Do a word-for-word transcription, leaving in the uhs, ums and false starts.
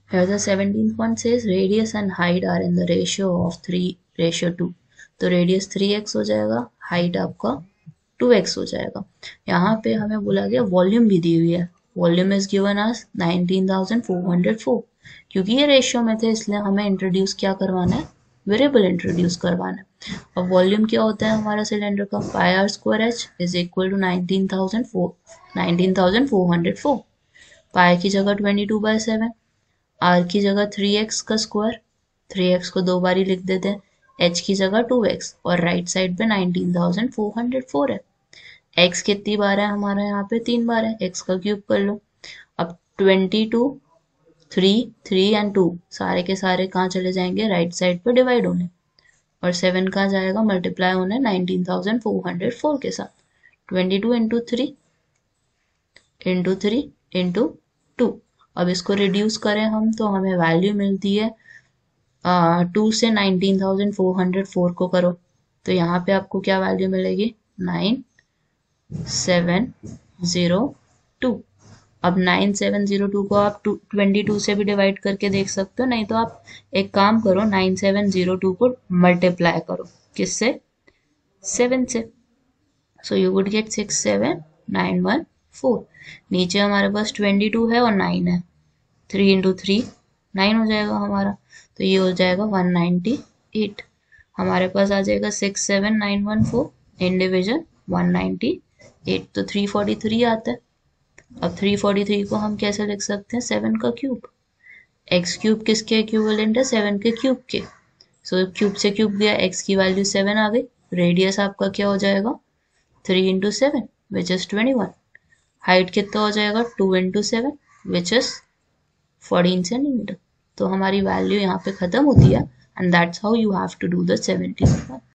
Here the seventeenth one says radius and height are in the ratio of three ratio two. तो radius three x हो जाएगा, height आपका to x हो जाएगा। यहाँ पे हमें बोला गया वॉल्यूम भी दी हुई है, volume is given us nineteen thousand four hundred four. क्योंकि ये रेशियो में थे इसलिए हमें इंट्रोड्यूस क्या करवाना है, वेरिएबल इंट्रोड्यूस करवाना है। अब वॉल्यूम क्या होता है हमारा सिलेंडर का, pi r square h is equal to nineteen thousand four nineteen thousand four hundred four. Pi की जगह twenty two by seven, r की जगह थ्री एक्स का स्क्वायर, थ्री एक्स को दो बार ही लिख देते हैं, एच की जगह टू एक्स और राइट साइड पे nineteen thousand four hundred four है। एक्स कितनी बार है हमारा यहाँ पे, तीन बार है, एक्स का क्यूब कर लो। अब twenty two, three, three and two सारे के सारे कहाँ चले जाएंगे, राइट साइड पे डिवाइड होने, और सेवन कहाँ जाएगा, मल्टीप्लाई होने nineteen thousand four hundred four के साथ। Twenty two into three into three into two. अब इसको रिड्यूस करें हम तो हमें वैल्यू मिलती है टू से nineteen thousand four hundred four को करो तो यहाँ पे आपको क्या वैल्यू मिलेगी, नाइन सेवन ज़ीरो टू। अब नाइन सेवन ज़ीरो टू को आप ट्वेंटी टू से भी डिवाइड करके देख सकते हो, नहीं तो आप एक काम करो, नाइन सेवन ज़ीरो टू को मल्टीप्लाई करो किससे, सेवन से। So you would get six seven nine one four. नीचे हमारे पास ट्वेंटी टू है और नाइन है, थ्री इंटू थ्री नाइन हो जाएगा हमारा, तो ये हो जाएगा वन नाइन्टी एट। हमारे पास आ जाएगा six seven nine one four in division one ninety eight, तो थ्री फोर्टी थ्री आता है। अब थ्री फोर्टी थ्री को हम कैसे लिख सकते हैं, सेवन का क्यूब। एक्स क्यूब किसके इक्विवेलेंट है, सेवन के क्यूब के। सो so, क्यूब से क्यूब गया, एक्स की वैल्यू सेवन आ गई, रेडियस आपका क्या हो जाएगा, three into seven which is twenty one. Height कितना हो जाएगा, two into seven which is fourteen centimetre. तो हमारी वैल्यू यहाँ पे खत्म होती है and that's how you have to do the seventeen one.